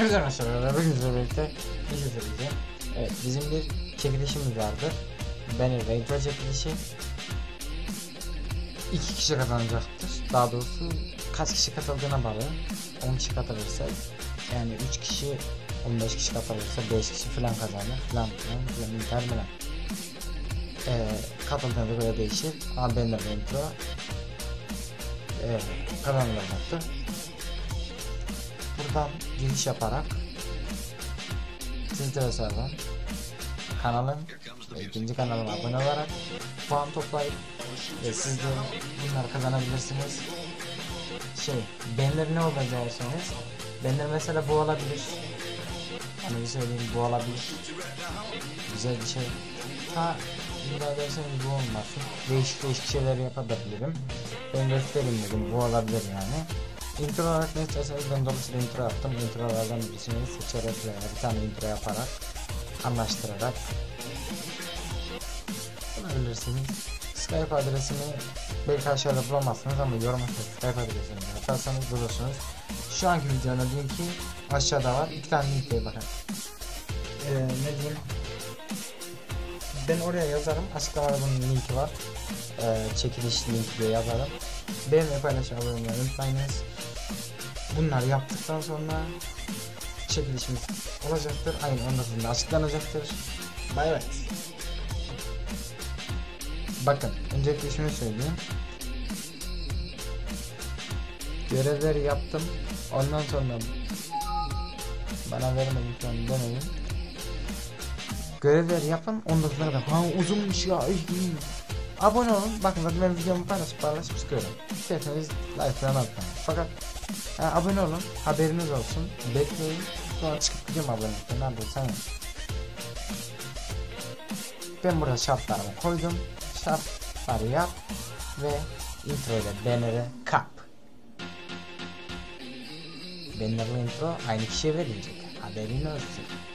Hepsi arkadaşlar bugün sizlerle birlikte bir şey söyleyeceğim. Evet, bizim bir çekilişimiz vardı. Banner ve intro çekilişi. 2 kişi kazanacaktır. Daha doğrusu kaç kişi katıldığına bağlı. 10 kişi katılırsa, yani 3 kişi 15 kişi katılırsa 5 kişi falan kazanır falan biter falan. Katıldığına göre değişir ama banner ve intro kazanılacaktır. Buradan giriş yaparak Twitter hesabım, kanalım ve ikinci kanalıma abone olarak puan toplayıp siz de bunları kazanabilirsiniz. Banner ne olacaksanız, banner mesela bu olabilir. Hani bir söyleyeyim, bu olabilir. Güzel bir şey. Müdahale ederseniz bu olmasın. Değişik şeyler yapabilirim. Ben göstereyim dedim, bu olabilir yani. Intro olarak ne isterseniz ben dolayısıyla intro yaptım. Introlardan birisini seçerek veya bir tane intro yaparak anlaştırarak bulabilirsiniz. Skype adresini belki aşağıda bulamazsınız ama yoruma Skype adresini yaparsanız bulursunuz. Şu anki videonun linki aşağıda var. 2 tane linkeye bakın. Ne diyeyim? Ben oraya yazarım. Açıklamada bunun linki var. Çekiliş linki diye yazarım. Beğenmeyi, paylaşmayı, abone olmayı unutmayınız. Bunları yaptıktan sonra çekilişimiz olacaktır. Ayın 19'unda açıklanacaktır. Bay bay. Bakın, öncelikle şunu söyleyeyim. Görevleri yaptım. Ondan sonra bana vermedim şu an, demeyin. Görevleri yapın. 19'lara bak. Uzunmuş ya. Abone olun. Bakın zaten ben videomu paylaşıp çıkıyorum. İsterseniz like falan atmayın. Fakat abone olun. Haberiniz olsun. Bekleyin. Sonra çıkıp gidiyorum abonelikten. Ne yapıyorsan yap. Ben burada şartlarımı koydum. Şartları yap. Ve intro ile banner'ı kap. Banner ve intro aynı kişiye verilecek. Haberin olsun.